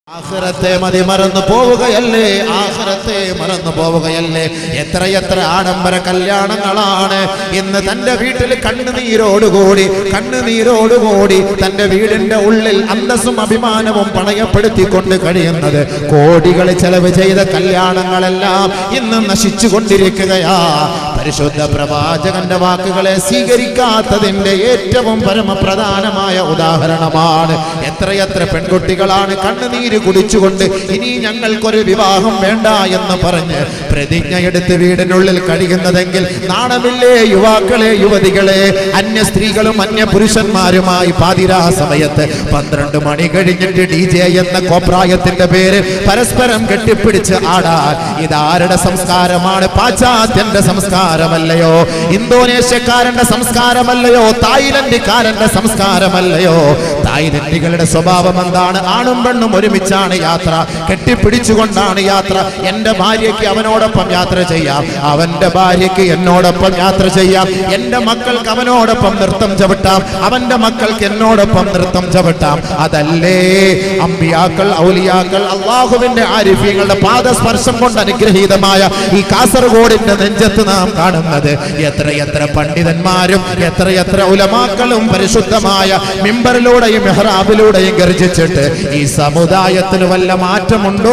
ആഖിറത്തെ മറന്നു പോവുകയല്ലേ, ആഖിറത്തെ മറന്നു പോവുകയല്ലേ. എത്രയെത്ര ആഡംബര കല്യാണങ്ങളാണ് ഇന്ന് തന്റെ വീട്ടിൽ കണ്ണുനീരോടുകൂടി തന്റെ വീടിന്റെ ഉള്ളിൽ അന്തസ്സും അഭിമാനവും പണയപ്പെടുത്തിക്കൊണ്ട് കഴിയുന്നത്. കോടികൾ ചെലവ് ചെയ്ത കല്യാണങ്ങളെല്ലാം ഇന്ന് നശിച്ചുകൊണ്ടിരിക്കുകയാ. പരിശുദ്ധ പ്രവാചകന്റെ വാക്കുകളെ സ്വീകരിക്കാത്തതിന്റെ ഏറ്റവും പരമപ്രധാനമായ ഉദാഹരണമാണ്. എത്രയെത്ര പെൺകുട്ടികളാണ് കണ്ണുനീര് കുടിച്ചുകൊണ്ട് ഇനി ഞങ്ങൾക്കൊരു വിവാഹം വേണ്ട എന്ന് പറഞ്ഞ് പ്രതിജ്ഞയെടുത്ത് വീടിനുള്ളിൽ കഴിയുന്നതെങ്കിൽ നാണമില്ലേ യുവാക്കളെ, യുവതികളെ? അന്യ സ്ത്രീകളും അന്യ പുരുഷന്മാരുമായി പാതിരാ സമയത്ത് 12 മണി കഴിഞ്ഞിട്ട് DJ എന്ന കോപ്രായത്തിന്റെ പേര് പരസ്പരം കെട്ടിപ്പിടിച്ച് ആടാൻ ഇതാരുടെ സംസ്കാരമാണ്? പാശ്ചാത്യന്റെ സംസ്കാരമല്ലയോ? ഇന്തോനേഷ്യക്കാരന്റെ സംസ്കാരമല്ലയോ? തായ്ലൻഡുകാരന്റെ സംസ്കാരമല്ലയോ? തായ്ലൻഡുകളുടെ സ്വഭാവം എന്താണ്? ആണും പെണ്ണും ഒരുമിച്ചാണ് യാത്ര, കെട്ടിപ്പിടിച്ചുകൊണ്ടാണ് യാത്ര. എന്റെ ഭാര്യയ്ക്ക് അവനോടൊപ്പം യാത്ര ചെയ്യാം, അവന്റെ ഭാര്യയ്ക്ക് എന്നോടൊപ്പം യാത്ര ചെയ്യാം. എന്റെ മക്കൾക്ക് അവനോടൊപ്പം നൃത്തം ചവിട്ടാം, അവന്റെ മക്കൾക്ക് എന്നോടൊപ്പം നൃത്തം ചവിട്ടാം. അതല്ലേ അമ്പിയാക്കൾ, ഔലിയാക്കൾ, അള്ളാഹുവിന്റെ ആരിഫീങ്ങളുടെ പാദസ്പർശം കൊണ്ട് അനുഗ്രഹീതമായ ഈ കാസർഗോഡിന്റെ നെഞ്ചത്ത് നാം കാണുന്നത്. എത്രയെത്ര പണ്ഡിതന്മാരും എത്രയെത്ര ഉലമാക്കളും പരിശുദ്ധമായ മിമ്പറിലൂടെയും മെഹ്റാബിലൂടെയും ഗർജിച്ചിട്ട് ഈ സമുദായത്തിന് വല്ല മാറ്റമുണ്ടോ?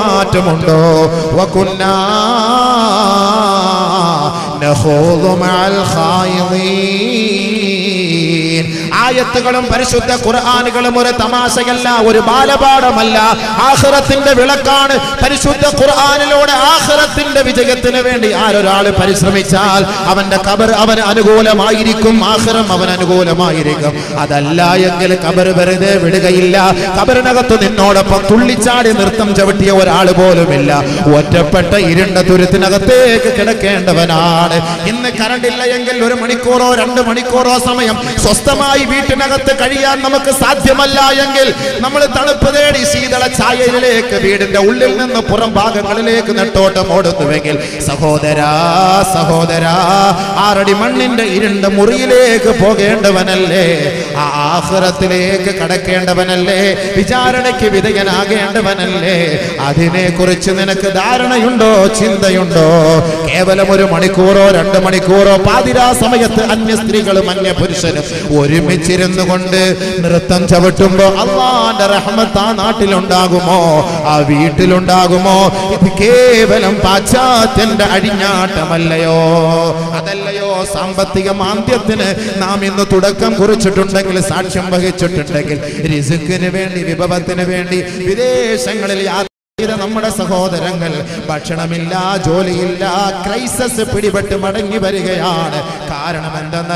വകുന്നാ നഖൂദു മഅൽ ഖായിദീൻ. ആയത്തുകളും പരിശുദ്ധ ഖുർആനുകളും ഒരു തമാശയല്ല, ഒരു ബാലപാഠമല്ല, ആഖിറത്തിന്റെ വിളക്കാണ്. പരിശുദ്ധ ഖുർആനിലൂടെ ആഖിറത്തിന്റെ വിജയത്തിന് വേണ്ടി ആരൊരാൾ പരിശ്രമിച്ചാൽ അവന്റെ ഖബർ അവന് അനുകൂലമായിരിക്കും, ആഖിറം അവന് അനുകൂലമായിരിക്കും. അതല്ല എങ്കിൽ ഖബർ വെറുതെ വിടുകയില്ല. ഖബറിനകത്ത് നിന്നോടൊപ്പം തുള്ളിച്ചാടി നൃത്തം ചവിട്ടിയ ഒരാൾ പോലുമില്ല. ഒറ്റപ്പെട്ട ഇരുണ്ട തുരുത്തിനകത്തേക്ക് കിടക്കേണ്ടവനാണ്. ഇന്ന് കറണ്ടില്ല എങ്കിൽ 1 മണിക്കൂറോ 2 മണിക്കൂറോ സമയം സ്വസ്ഥമായി വീട്ടിനകത്ത് കഴിയാൻ നമുക്ക് സാധ്യമല്ല എങ്കിൽ നമ്മൾ തണുപ്പ് തേടി ശീതള ഛായയിലേക്ക് വീടിന്റെ ഉള്ളിൽ നിന്ന് പുറം ഭാഗങ്ങളിലേക്ക് നെട്ടോട്ടം ഓടുന്നുവെങ്കിൽ സഹോദരാ 6 അടി മണ്ണിന്റെ ഇരുണ്ട മുറിയിലേക്ക് പോകേണ്ടവനല്ലേ? ആ ആഖിറത്തിലേക്ക് കടക്കേണ്ടവനല്ലേ? വിചാരണയ്ക്ക് വിധേയനാകേണ്ടവനല്ലേ? അതിനെ കുറിച്ച് നിനക്ക് ധാരണയുണ്ടോ? ചിന്തയുണ്ടോ? കേവലം 1 മണിക്കൂറോ 2 മണിക്കൂറോ പാതിരാ സമയത്ത് അന്യ സ്ത്രീകളും അന്യ പുരുഷനും ഒരുമിച്ചിരുന്നു കൊണ്ട് നൃത്തം ചവിട്ടുമ്പോ അല്ലാഹുവിന്റെ റഹ്മത്ത് ആ നാട്ടിലുണ്ടാകുമോ? ആ വീട്ടിലുണ്ടാകുമോ? ഇത് കേവലം പാശ്ചാത്യന്റെ അഴിഞ്ഞാട്ടമല്ലയോ? അതല്ലയോ സാമ്പത്തിക മാന്ദ്യത്തിന് നാം ഇന്ന് തുടക്കം കുറിച്ചിട്ടുണ്ടെങ്കിൽ, സാക്ഷ്യം വഹിച്ചിട്ടുണ്ടെങ്കിൽ, റിസ്കിന് വേണ്ടി, വിഭവത്തിന് വേണ്ടി വിദേശങ്ങളിൽ നമ്മുടെ സഹോദരങ്ങൾ ഭക്ഷണമില്ല, ജോലിയില്ല, ക്രൈസിസ് പിടിപെട്ട് മടങ്ങി വരികയാണ്. കാരണം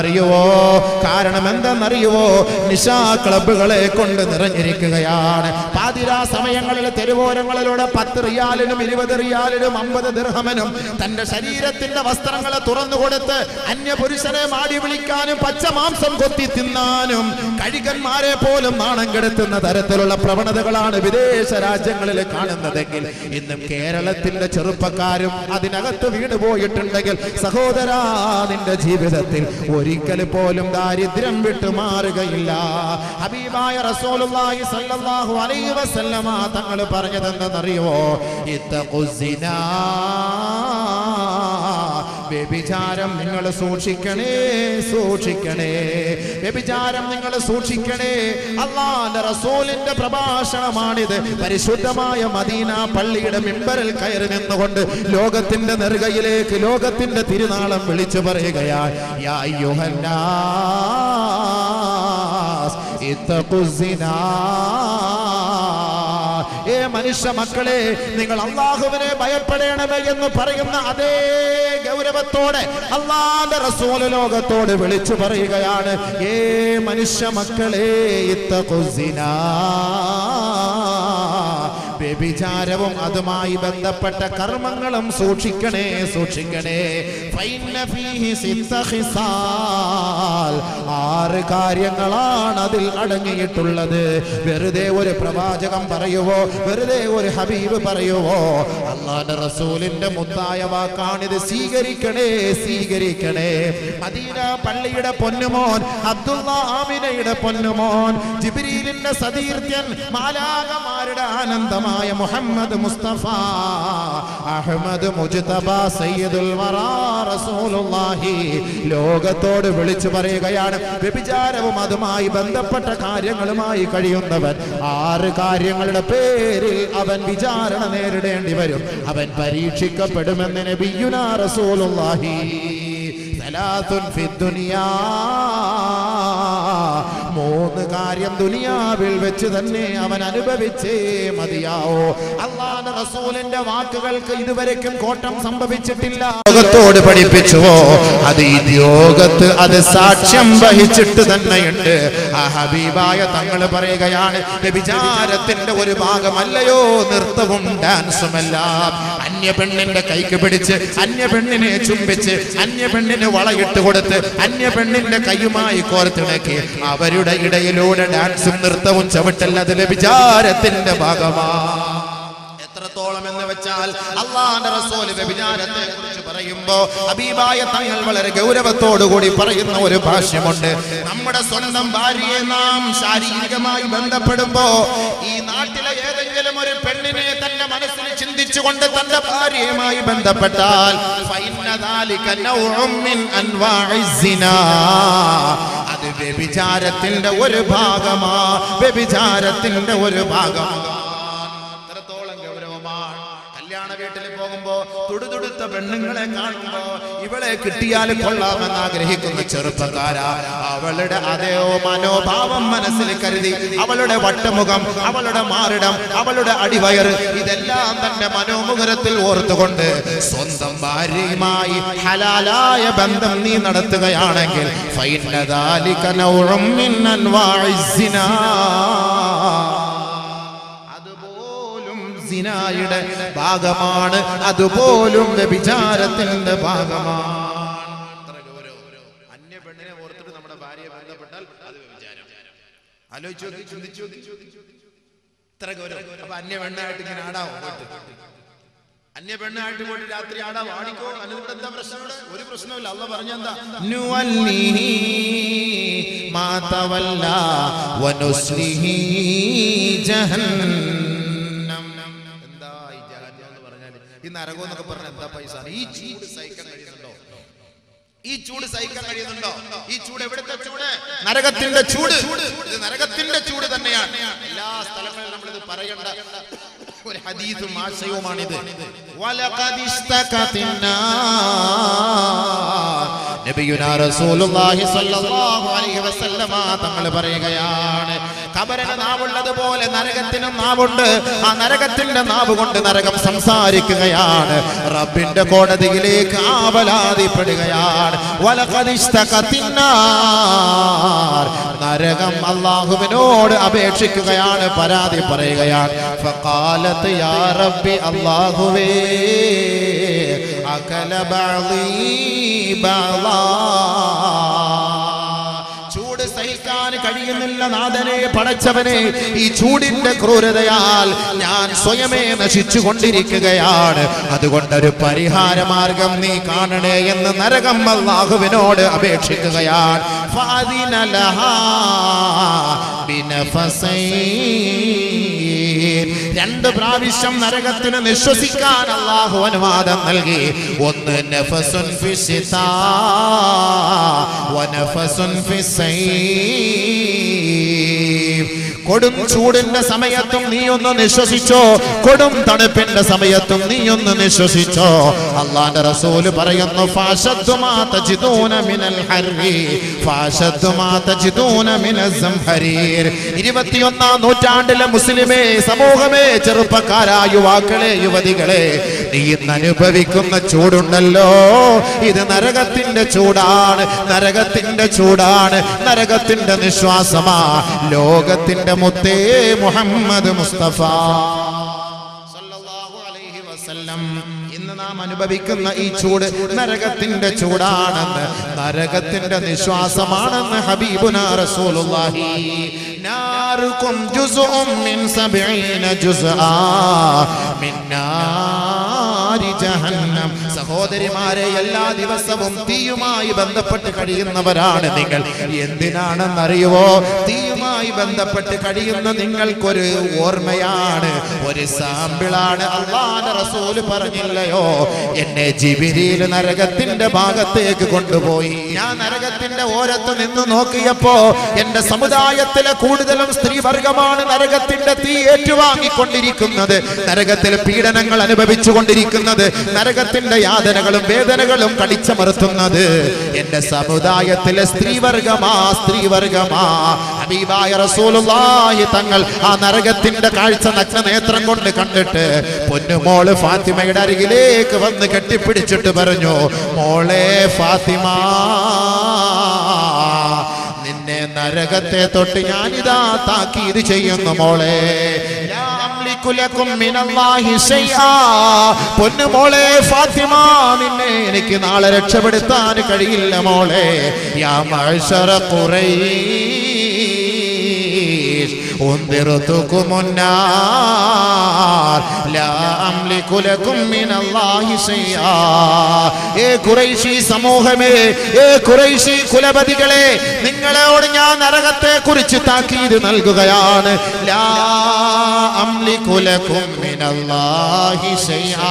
എന്തെന്നറിയുവോ? നിശാ ക്ലബുകളെ കൊണ്ട് നിറഞ്ഞിരിക്കുകയാണ്. പാതിരാ സമയങ്ങളിൽ തെരുവോരങ്ങളിലൂടെ 10 റിയാലിനും 20 റിയാലിനും 50 ദിർഹമിനും തന്റെ ശരീരത്തിന്റെ വസ്ത്രങ്ങളെ തുറന്നുകൊടുത്ത് അന്യപുരുഷനെ മാടി വിളിക്കാനും പച്ചമാംസം കൊത്തി തിന്നാനും കഴുകന്മാരെ പോലും നാണം കെടുത്തുന്ന തരത്തിലുള്ള പ്രവണതകളാണ് വിദേശ രാജ്യങ്ങളിൽ കാണുന്നത്. ഇന്നും കേരളത്തിന്റെ ചെറുപ്പക്കാരും അതിനകത്ത് വീണുപോയിട്ടുണ്ടെങ്കിൽ സഹോദരാ, നിന്റെ ജീവിതത്തിൽ ഒരിക്കൽ പോലും ദാരിദ്ര്യം വിട്ടുമാറുകയില്ല. ഹബീബായ റസൂലുള്ളാഹി സ്വല്ലല്ലാഹു അലൈഹി വസല്ലമ തങ്ങൾ പറഞ്ഞതെന്തെന്നറിയോ? ഇത്തഖുസിനാ, വ്യഭിചാരം നിങ്ങൾ സൂക്ഷിക്കണേ. വ്യഭിചാരം നിങ്ങൾ സൂക്ഷിക്കണേ. അല്ലാഹുവിന്റെ റസൂലിന്റെ പ്രഭാഷണമാണിത്. പരിശുദ്ധമായ മദീന പള്ളിയുടെ മിമ്പറിൽ കയറി നിന്നുകൊണ്ട് ലോകത്തിന്റെ നെറുകയിലേക്ക് ലോകത്തിന്റെ തിരുനാളം വിളിച്ചു പറയുകയാണ്. യാ അയ്യുഹന്നാസ് ഇത്തഖുസിനാ. ഏ മനുഷ്യ മക്കളെ, നിങ്ങൾ അല്ലാഹുവിനെ ഭയപ്പെടണമേ എന്ന് പറയുന്ന അതേ ഗൗരവത്തോടെ അല്ലാഹുവിന്റെ റസൂൽ ലോകത്തോട് വിളിച്ചു പറയുകയാണ്. ഏ മനുഷ്യ മക്കളെ, ഇത്തഖുസിനാ, വ്യഭിചാരവും അതുമായി ബന്ധപ്പെട്ട കർമ്മങ്ങളും സൂക്ഷിക്കണേ, സൂക്ഷിക്കണേ. ഫൈന ഫീഹി സിത്ത ഖിസാൽ, 6 കാര്യങ്ങളാണ് അതിൽ അടങ്ങിയിട്ടുള്ളത്. വെറുതെ ഒരു പ്രവാചകൻ പറയുവോ, വെറുതെ ഒരു ഹബീബ് പറയുവോ? അല്ലാഹുവിന്റെ റസൂലിന്റെ മുത്തായ വാക്കാണിത്. സ്വീകരിക്കണേ, സ്വീകരിക്കണേ. മദീന പള്ളിയുടെ പൊന്നുമോൻ, അബ്ദുള്ള ആമിനയുടെ പൊന്നുമോൻ, ജിബ്രീലിന്റെ സതീർത്ഥ്യൻ, മാലാഖമാരുടെ ആനന്ദമായ മുഹമ്മദ് മുസ്തഫ അഹ്മദ് മുജ്തബ സയ്യിദുൽ വറാ റസൂലുള്ളാഹി ലോകത്തോട് വിളിച്ചു പറയുകയാണ്, വ്യഭിചാരവും അതുമായി ബന്ധപ്പെട്ട കാര്യങ്ങളുമായി കഴിയുന്നവൻ 6 കാര്യങ്ങളുടെ പേരിൽ അവൻ വിചാരണ നേരിടേണ്ടി വരും, അവൻ പരീക്ഷിക്കപ്പെടുമെന്ന് നബിയുനാ റസൂലുള്ളാഹി. സലാത്തുൻ ഫിദ്ദുനിയാ, 3 കാര്യം ദുനിയാവിൽ വെച്ച് തന്നെ അവൻ അനുഭവിച്ചേ മതിയാവോ. അല്ലാഹുവിന്റെ റസൂലിന്റെ വാക്കുകൾക്ക് ഇതുവരെക്കും കോട്ടം സംഭവിച്ചിട്ടില്ല. ലോകത്തോട് പഠിപ്പിച്ചുവോ, അത് ഈ ലോകത്ത് അത് സാക്ഷ്യം വഹിച്ചിട്ട് തന്നെയുണ്ട്. ആ ഹബീബായ തങ്ങൾ പറയുകയാണ്, വ്യഭിചാരത്തിന്റെ ഒരു ഭാഗമല്ലയോ നൃത്തവും ഡാൻസുമെല്ലാം. അന്യ പെണ്ണിന്റെ കൈക്ക് പിടിച്ച്, അന്യ പെണ്ണിനെ ചുംബിച്ച്, അന്യ പെണ്ണിന് വളയിട്ട് കൊടുത്ത്, അന്യ പെണ്ണിന്റെ കൈയുമായി കോർത്തിണക്കി അവരുടെ ഇടയിലൂടെ ഡാൻസും നൃത്തവും ചവിട്ടൽ, അത് വ്യഭിചാരത്തിന്റെ ഭാഗമാണ്. എത്രത്തോളം എന്ന് വെച്ചാൽ അല്ലാഹുവിന്റെ റസൂൽ വ്യഭിചാരത്തെ കുറിച്ച് പറയുമ്പോൾ ഹബീബായ തങ്ങൾ വളരെ ഗൗരവത്തോടുകൂടി പറയുന്ന ഒരു ഭാഷ്യമുണ്ട്. നമ്മുടെ സ്വന്തം ഭാര്യയെ നാം ശാരീരികമായി ബന്ധപ്പെടുമ്പോ ഈ നാട്ടിലെ ഏതെങ്കിലും ഒരു പെണ്ണിനെ തന്റെ മനസ്സിൽ ചിന്തിച്ചുകൊണ്ട് തന്റെ ഭാര്യയുമായി ബന്ധപ്പെട്ടാൽ അത് വ്യഭിചാരത്തിന്റെ ഒരു ഭാഗമാ, വ്യഭിചാരത്തിന്റെ ഒരു ഭാഗമാണ്. വീട്ടിൽ പോകുമ്പോ തുടുതുടുത്ത പെണ്ണുങ്ങളെ കാണുമ്പോ ഇവളെ കിട്ടിയാൽ കൊള്ളാമെന്ന് ആഗ്രഹിക്കുന്ന ചെറുപ്പക്കാരാ, അവളുടെ അതേ മനോഭാവം മനസ്സിൽ കരുതി അവളുടെ വട്ടമുഖം, അവളുടെ മാറിടം, അവളുടെ അടിവയറ് ഇതെല്ലാം തന്റെ മനോമുഖരത്തിൽ ഓർത്തുകൊണ്ട് സ്വന്തം ഭാര്യയുമായി ഹലാലായ ബന്ധം നീ നടത്തുകയാണെങ്കിൽ ഫൈനദാലിക നൗഉം മിൻ അൻവാഇസ് സിനാ, സിനായുടെ ഭാഗമാണ്, അതുപോലും വ്യഭിചാരത്തിന്റെ ഭാഗമാണ്. അന്യ പെണ്ണിനെ ഓർത്തിട്ട് നമ്മുടെ ഭാര്യയെ ബന്ധപ്പെട്ടാൽ അത് വ്യഭിചാരം. ആലോചിച്ചു, ചിന്തിച്ചു, ഇത്ര ഗൗരവം. അപ്പൊ അന്യ പെണ്ണായിട്ട് ഇങ്ങനെ ആടാവോ? അന്യ പെണ്ണായിട്ട് പോയിട്ട് രാത്രി ആടാവോ? ആടിക്കോ. അതിലൂടെ എന്താ പ്രശ്നം? ഒരു പ്രശ്നമില്ല. അള്ളാഹ് പറഞ്ഞെന്താ, നുവല്ലിഹി മാ തവല്ലാ വനുസ്ലിഹി ജഹന്നം. ഈ നരകം എന്നൊക്കെ പറഞ്ഞ എന്താ പൈസ? ഈ ചൂട് സഹിക്കാൻ കഴിയുന്നുണ്ടോ? ഈ ചൂട് സഹിക്കാൻ കഴിയുന്നുണ്ടോ? ഈ ചൂട് എവിടുത്തെ ചൂട്? നരകത്തിന്റെ ചൂട്. ഇത് നരകത്തിന്റെ ചൂട് തന്നെയാണ്. എല്ലാ സ്ഥലങ്ങളിലും നമ്മളിത് പറയേണ്ട ഒരു ഹദീസും ആശയവുമാണിത്. നബിയുനാ റസൂലുള്ളാഹി സ്വല്ലല്ലാഹു അലൈഹി വസല്ലമ തങ്ങൾ പറയുകയാണ്, ഖബറിന് നാവുള്ളതുപോലെ നരകത്തിനും നാവുണ്ട്. ആ നരകത്തിന്റെ നാവ് കൊണ്ട് നരകം സംസാരിക്കുകയാണ്, റബ്ബിന്റെ കോടതിയിലേക്ക് ആവലാതിപ്പെടുകയാണ്. നരകം അല്ലാഹുവിനോട് അപേക്ഷിക്കുകയാണ്, പരാതി പറയുകയാണ്. ഫഖാലത്ത് യാ റബ്ബി, അല്ലാഹുവേ അകല ബഅദീ ബഅദാ, ചൂട് സഹിക്കാൻ കഴിയുന്നില്ല നാഥനെ, പടച്ചവനെ, ഈ ചൂടിന്റെ ക്രൂരതയാൽ ഞാൻ സ്വയമേ നശിച്ചു കൊണ്ടിരിക്കുകയാണ്, അതുകൊണ്ടൊരു പരിഹാര മാർഗം നീ കാണണേ എന്ന് നരകം അല്ലാഹുവിനോട് അപേക്ഷിക്കുകയാണ്. ഫഅദിന ലഹാ ബിനഫസൈൻ, 2 പ്രാവശ്യം നരകത്തിന് നിശ്വസിക്കാൻ അല്ലാഹു അനുവാദം നൽകി. ഒന്ന് നഫസുൻ ഫിസ്സിതാ വനഫസുൻ ഫിസ്സൈഫ്, കൊടും ചൂടിന്റെ സമയത്തും നീ ഒന്ന് നിശ്വസിച്ചോ, കൊടും തണുപ്പിന്റെ സമയത്തും നീ ഒന്ന് നിശ്വസിച്ചോ. അല്ലാഹുവിന്റെ റസൂൽ പറയുന്നു, ഫഅശദ്ദു മാ തജിദൂന മിനൽ ഹർരി ഫഅശദ്ദു മാ തജിദൂന മിനസ് സംഹരീർ. 21ാം നൂറ്റാണ്ടിലെ മുസ്ലിമേ, സമൂഹമേ, ചെറുപ്പക്കാരായ യുവാക്കളെ, യുവതികളെ, നീ ഇന്ന് അനുഭവിക്കുന്ന ചൂടുണ്ടല്ലോ, ഇത് നരകത്തിന്റെ ചൂടാണ്, നരകത്തിന്റെ ചൂടാണ്, നരകത്തിന്റെ നിശ്വാസമാ. ലോകത്തിന്റെ മുത്തേ മുഹമ്മദ് മുസ്തഫ വസല്ലം. ഇന്ന് നാം അനുഭവിക്കുന്ന ഈ ചൂട് നരകത്തിന്റെ ചൂടാണെന്ന്, നരകത്തിന്റെ നിശ്വാസമാണെന്ന് ഹബീബുനാ റസൂലുള്ളാഹി. നാറുകും ജുസ്ഉം മിൻ 70 ജുസ്ആ മിൻ നാരി ജഹന്നം. സഹോദരിമാരെ, എല്ലാ ദിവസവും തീയുമായി ബന്ധപ്പെട്ട് കഴിയുന്നവരാണ് നിങ്ങൾ. എന്തിനാണെന്നറിയുവോ? തീയുമായി ബന്ധപ്പെട്ട് കഴിയുന്ന നിങ്ങൾക്കൊരു ഓർമ്മയാണ്, ഒരു സാമ്പിളാണ്. അല്ലാഹുവിന്റെ റസൂൽ പറഞ്ഞില്ലയോ, എന്നെ ജിബ്രീൽ നരകത്തിന്റെ ഭാഗത്തേക്ക് കൊണ്ടുപോയി. ഞാൻ നരകത്തിന്റെ ഓരത്ത് നിന്ന് നോക്കിയപ്പോ എന്റെ സമുദായത്തിലെ കൂടുതലും സ്ത്രീവർഗമാണ് നരകത്തിന്റെ തീ ഏറ്റുവാങ്ങിക്കൊണ്ടിരിക്കുന്നത്, നരകത്തിൽ പീഡനങ്ങൾ അനുഭവിച്ചു കൊണ്ടിരിക്കുന്നത്, നരകത്തിന്റെ യാതനകളും വേദനകളും കടിച്ചമർത്തുന്നത് എന്റെ സമുദായത്തിലെ സ്ത്രീവർഗമാ. ഹബീബായ റസൂലുള്ളാഹി തങ്ങൾ ആ നരകത്തിന്റെ കാഴ്ച നഗ്നനേത്രം കൊണ്ട് കണ്ടിട്ട് പൊന്നുമോള് ഫാത്തിമയുടെ അരികിലേക്ക് വന്ന് കെട്ടിപ്പിടിച്ചിട്ട് പറഞ്ഞു, മോളെ ഫാത്തിമ, നിന്നെ നരകത്തെ തൊട്ട് ഞാനിതാ താക്കീത് ചെയ്യുന്നു മോളെ. പൊന്നുമോളെ ഫാത്തിമ, നിന്നെ എനിക്ക് നാളെ രക്ഷപ്പെടുത്താൻ കഴിയില്ല മോളെ. യാ മഅ്ശറ ഖുറൈശ് ഉൻദിറുതുകുമുന്നാർ ലാ അംലികു ലകും മിനല്ലാഹി ശൈആ. ഏ ഖുറൈശി സമൂഹമേ, ഏ ഖുറൈശി കുലപതികളെ, നിങ്ങളോട് ഞാൻ നരകത്തെ കുറിച്ച് താക്കീത് നൽകുകയാണ്. ലാ അംലികു ലകും മിനല്ലാഹി ശൈആ.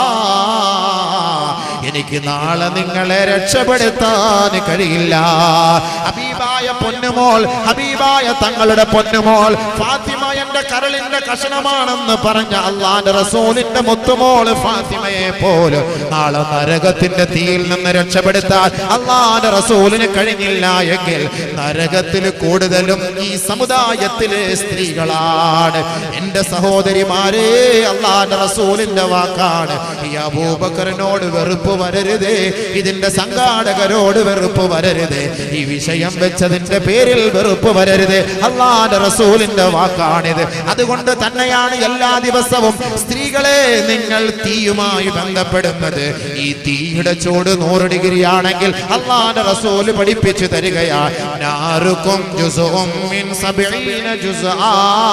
എനിക്ക് നാളെ നിങ്ങളെ രക്ഷപ്പെടുത്താൻ കഴിയില്ല. ഹബീബായ പൊന്നുമോൾ, ഹബീബായ തങ്ങളുടെ പൊന്നുമോൾ ഫാത്തിമ എന്റെ കരളിന്റെ കഷണമാണെന്ന് പറഞ്ഞ അല്ലാഹുവിന്റെ റസൂലിന്റെ മുത്തുമോൾ ഫാത്തിമയെ പോലും നാളെ നരകത്തിന്റെ തീയിൽ നിന്ന് രക്ഷപ്പെടുത്താൻ അല്ലാഹുവിന്റെ റസൂലിന് കഴിഞ്ഞില്ല എങ്കിൽ നരകത്തിൽ കൂടുതലും ഈ സമുദായത്തിലെ സ്ത്രീകളാണ്. എന്റെ സഹോദരിമാരെ, അല്ലാഹുവിന്റെ റസൂലിന്റെ വാക്കാണ്. ഈ അബൂബക്കറിനോട് വെറുപ്പ് വരരുതേ, ഇതിന്റെ സംഘാടകരോട് വെറുപ്പ് വരരുതേ, ഈ വിഷയം വെച്ചതിന്റെ പേരിൽ വെറുപ്പ് വരരുതേ. അല്ലാഹുവിന്റെ റസൂലിന്റെ വാക്കാണിത്. അതുകൊണ്ട് തന്നെയാണ് എല്ലാ ദിവസവും സ്ത്രീകളെ നിങ്ങൾ തീയുമായി ബന്ധപ്പെടുന്നത്. ഈ തീയുടെ ചൂട് 100 ഡിഗ്രി ആണെങ്കിൽ അല്ലാഹുവിന്റെ റസൂൽ പഠിപ്പിച്ചു തരികയാണ്, നാറുകും ജുസ്ഉം മിൻ 70 ജുസ്ആ.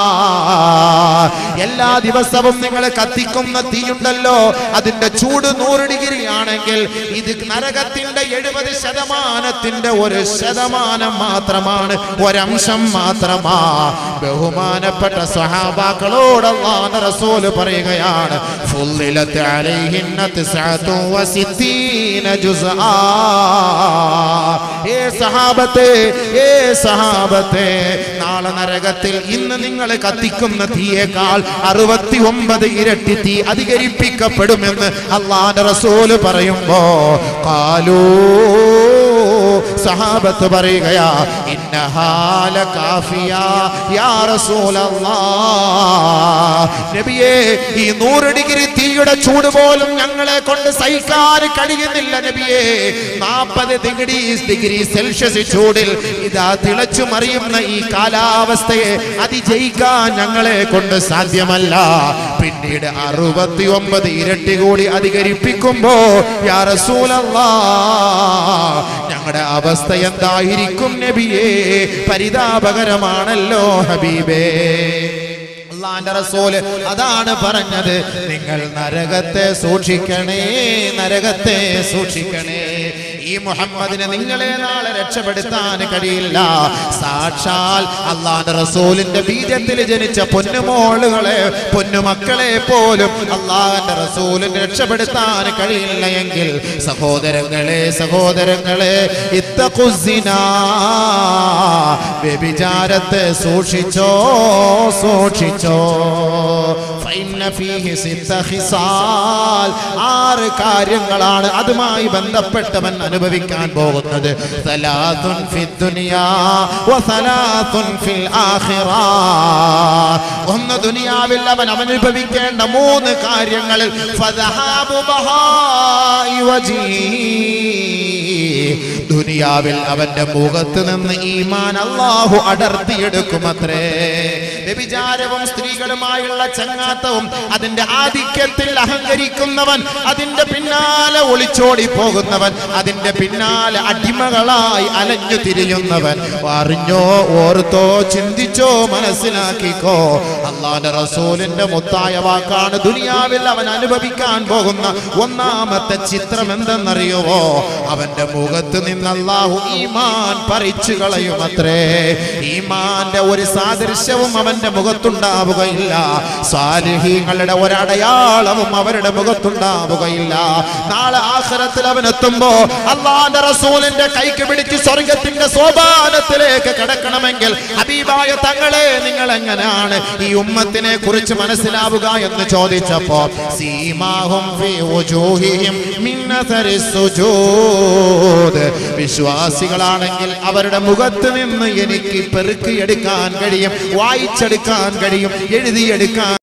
എല്ലാ ദിവസവും നിങ്ങൾ കത്തിക്കുന്ന തീയുണ്ടല്ലോ, അതിന്റെ ചൂട് 100 ഡിഗ്രി ആണെങ്കിൽ ഇത് നരകത്തിന്റെ 70% 1% മാത്രമാണ്, ഒരംശം മാത്രമാ. ബഹുമാനപ്പെട്ട സ്വഹാബാക്കളോട് അല്ലാഹുവിന്റെ റസൂൽ പറയുകയാണ്, ഫുള്ളിലത് അലൈഹിന്ന 69 ജുസ്ആ. ഏ സഹാബത്തെ, ഏ സഹാബത്തെ, നാളെ നരകത്തിൽ ഇന്ന് നിങ്ങൾ കത്തിക്കുന്ന തീയേക്കാൾ 69 ഇരട്ടി തീ അധികരിപ്പിക്കപ്പെടുമെന്ന് അല്ലാഹുവിന്റെ റസൂൽ പറയുമ്പോ ഖാലൂ, സഹാബത്ത് പറയുകയാ, ഇന്നഹാല കാഫിയ യാ റസൂലല്ലാഹ്. നബിയേ, ഈ 100 ഡിഗ്രി തീയുടെ ചൂട് പോലും ഞങ്ങളെ കൊണ്ട് സഹിക്കാൻ കഴിയുന്നില്ല നബിയേ. 40 ഡിഗ്രി സെൽഷ്യസ് ചൂടിൽ ഇതാ തിളച്ചു മറിയുന്ന ഈ കാലാവസ്ഥയെ അതിജയിക്കാൻ ഞങ്ങളെ കൊണ്ട് സാധ്യമല്ല. പിന്നീട് 69 ഇരട്ടി കൂടി അധികരിപ്പിക്കുമ്പോ യാ റസൂലല്ലാഹ്, ഞങ്ങളുടെ അവസ്ഥ എന്തായിരിക്കും നബിയേ? പരിതാപകരമാണല്ലോ ഹബീബേ. അല്ലാഹുവിന്റെ റസൂൽ അതാണ് പറഞ്ഞത്, നിങ്ങൾ നരകത്തെ സൂക്ഷിക്കണേ, നരകത്തെ സൂക്ഷിക്കണേ. ഈ മുഹമ്മദിനെ നിങ്ങളെ നാളെ രക്ഷപ്പെടുത്താൻ കഴിയില്ല. സാക്ഷാൽ അല്ലാഹുവിന്റെ റസൂലിന്റെ ബീജത്തിൽ ജനിച്ച പൊന്നുമോളുകളെ, പൊന്നുമക്കളെ പോലും അല്ലാഹുവിന്റെ റസൂലിനെ രക്ഷപ്പെടുത്താൻ കഴിയില്ല എങ്കിൽ സഹോദരങ്ങളെ, സഹോദരങ്ങളെ, ഇത്തഖുസിനാ, വ്യഭിചാരത്തെ സൂക്ഷിച്ചോ, സൂക്ഷിച്ചോ. ഫഇന്ന ഫീഹി 6 ഖിസാൽ, 6 കാര്യങ്ങളാണ് അതുമായി ബന്ധപ്പെട്ടവൻ അനുഭവിക്കാൻ പോകുന്നത്. 3 ഫിദ് ദുനിയാ വ 3 ഫിൽ ആഖിറ. ഒന്ന് ദുനിയാവിൽ അവൻ അനുഭവിക്കേണ്ട 3 കാര്യങ്ങളിൽ ഫദഹാബു ബഹാഇ വജീ, ദുനിയാവിൽ അവന്റെ മുഖത്ത് നിന്ന് ഈമാൻ അല്ലാഹു അടർത്തിയെടുക്കുമത്രേ. വ്യഭിചാരവും സ്ത്രീകളുമായുള്ള ചങ്ങാത്തവും അതിന്റെ ആധിക്യത്തിൽ അഹങ്കരിക്കുന്നവൻ, അതിന്റെ പിന്നാലെ ഒളിച്ചോടി പോകുന്നവൻ, അതിന്റെ പിന്നാലെ അടിമകളായി അലഞ്ഞു തിരിയുന്നവൻ, അറിഞ്ഞോ ഓർത്തോ ചിന്തിച്ചോ മനസ്സിലാക്കിക്കോ, അല്ലാഹുവിന്റെ റസൂലിന്റെ മുത്തായ വാക്കാണ്. ദുനിയാവിൽ അവൻ അനുഭവിക്കാൻ പോകുന്ന ഒന്നാമത്തെ ചിത്രം എന്തെന്നറിയുവോ? അവന്റെ മുഖത്ത് നിന്ന് അല്ലാഹു ഈമാൻ പറിച്ചു കളയുമത്രേ. ഈമാന്റെ ഒരു സാദൃശ്യവും അവന്റെ മുഖത്തുണ്ടാവുകയില്ല. സാലിഹീങ്ങളുടെ ഒരടയാളവും അവരുടെ മുഖത്തുണ്ടാവുകയില്ല. നാളെ ആഖിറത്തിൽ അവൻ എത്തുമ്പോ അല്ലാഹുവിന്റെ റസൂലിന്റെ കൈക്ക് പിടിച്ച് സ്വർഗത്തിന്റെ സോപാനത്തിലേക്ക് കടക്കണമെങ്കിൽ ഹബീബായ തങ്ങളെ നിങ്ങൾ എങ്ങനെയാണ് ഈ ഉമ്മത്തിനെ കുറിച്ച് മനസ്സിലാവുക എന്ന് ചോദിച്ചപ്പോ സീമാഹും ഫീ വുജൂഹിഹിം മിൻ അസരി സുജൂദ്, വിശ്വാസികളാണെങ്കിൽ അവരുടെ മുഖത്ത് നിന്ന് എനിക്ക് പെറുക്കിയെടുക്കാൻ കഴിയും, വായിച്ചെടുക്കാൻ കഴിയും, എഴുതിയെടുക്കാൻ